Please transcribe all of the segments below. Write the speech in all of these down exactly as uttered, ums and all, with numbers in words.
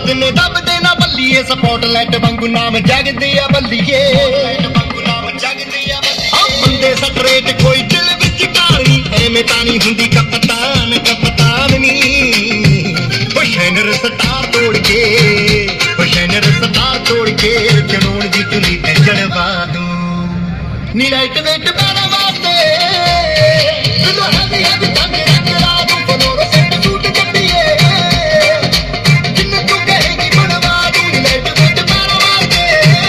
ਨੇ ਦੱਬਦੇ ਨਾ ਬੱਲੀਏ ਸਪੋਟਲਾਈਟ ਵਾਂਗੂ ਨਾਮ ਜਗਦੇ ਆ ਬੱਲੀਏ ਆ ਬੰਦੇ ਸਟਰੇਟ ਕੋਈ ਦਿਲ ਵਿੱਚ ਕਾਲੀ ਐਵੇਂ ਤਾਂ ਨਹੀਂ ਹੁੰਦੀ ਕਪਤਾਨ ਕਪਤਾਨ ਨੀ ਸ਼ੈਨਰ ਸਟਾਰ ਤੋੜ ਕੇ ਸ਼ੈਨਰ ਸਟਾਰ ਤੋੜ ਕੇ ਚੜਾਉਣ ਦੀ ਚੁਲੀ ਤੇ ਚੜਵਾ ਦੂੰ ਨੀ ਲਾਈਟ ਵੇਟ ਬਾਰਾ ਵਾਸਤੇ ਤੂੰ ਹੱਥੀ ਹੱਥ ਤੰਗ ਰੱਖ ਲਾ ਦੂੰ ਫਲੋਰ ਸੈਟ ਸੂਟ ਜੱਟੀਏ ਜਿੰਨੇ ਤੂੰ ਕਹੇਗੀ ਬਣਵਾ ਦੂੰ ਨੀ ਲਾਈਟ ਵੇਟ ਬਾਰਾ ਵਾਸਤੇ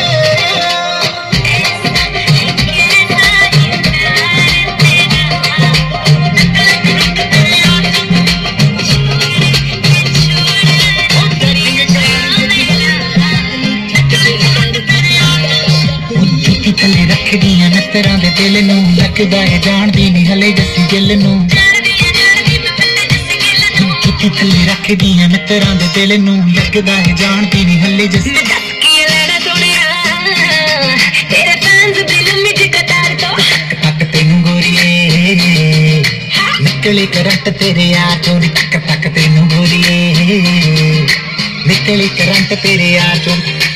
थले रख दिया नतरां दे दिल नूं लगदा है जानदी नहीं हले जस्सी गिल नूं जुत्ती थले रख दिया नतरां दे दिल नूं लगदा है जानदी नहीं हले जस्सी तेरे तंज दिल मिट कतार तो तक तेनू गोरिए निकले करंट तेरे यार चों तक तक तेनू गोरिए निकले करंट तेरे यार चों